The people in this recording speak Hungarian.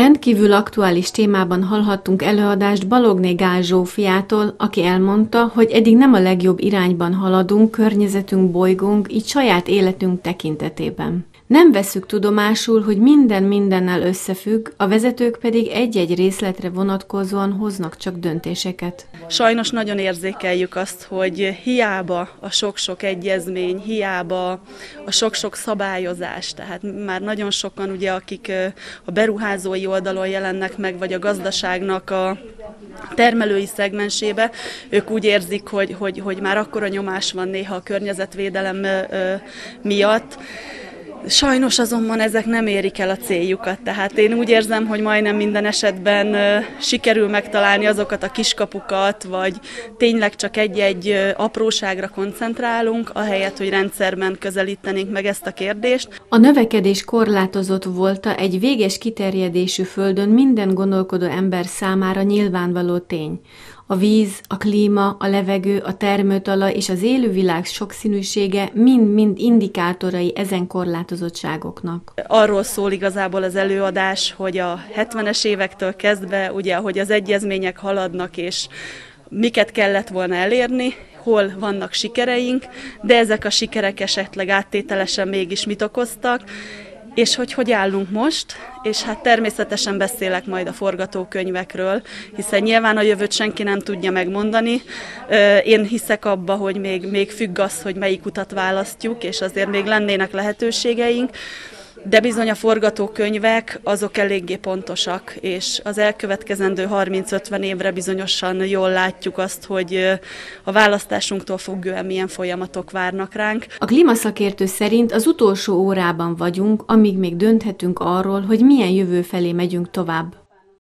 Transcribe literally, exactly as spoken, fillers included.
rendkívül aktuális témában hallhattunk előadást Balogné Gál Zsófiától, aki elmondta, hogy eddig nem a legjobb irányban haladunk környezetünk, bolygónk, így saját életünk tekintetében. Nem vesszük tudomásul, hogy minden mindennel összefügg, a vezetők pedig egy-egy részletre vonatkozóan hoznak csak döntéseket. Sajnos nagyon érzékeljük azt, hogy hiába a sok-sok egyezmény, hiába a sok-sok szabályozás, tehát már nagyon sokan, ugye, akik a beruházói oldalon jelennek meg, vagy a gazdaságnak a termelői szegmensébe, ők úgy érzik, hogy, hogy, hogy már akkora nyomás van néha a környezetvédelem miatt. Sajnos azonban ezek nem érik el a céljukat, tehát én úgy érzem, hogy majdnem minden esetben sikerül megtalálni azokat a kiskapukat, vagy tényleg csak egy-egy apróságra koncentrálunk, ahelyett, hogy rendszerben közelítenénk meg ezt a kérdést. A növekedés korlátozott volta egy véges kiterjedésű földön minden gondolkodó ember számára nyilvánvaló tény. A víz, a klíma, a levegő, a termőtalaj és az élővilág sokszínűsége mind-mind indikátorai ezen korlátozottságoknak. Arról szól igazából az előadás, hogy a hetvenes évektől kezdve, ugye, ahogy az egyezmények haladnak, és miket kellett volna elérni, hol vannak sikereink, de ezek a sikerek esetleg áttételesen mégis mit okoztak, és hogy hogy állunk most, és hát természetesen beszélek majd a forgatókönyvekről, hiszen nyilván a jövőt senki nem tudja megmondani. Én hiszek abba, hogy még, még függ az, hogy melyik utat választjuk, és azért még lennének lehetőségeink, de bizony a forgatókönyvek azok eléggé pontosak, és az elkövetkezendő harminc-ötven évre bizonyosan jól látjuk azt, hogy a választásunktól függően milyen folyamatok várnak ránk. A klímaszakértő szerint az utolsó órában vagyunk, amíg még dönthetünk arról, hogy milyen jövő felé megyünk tovább.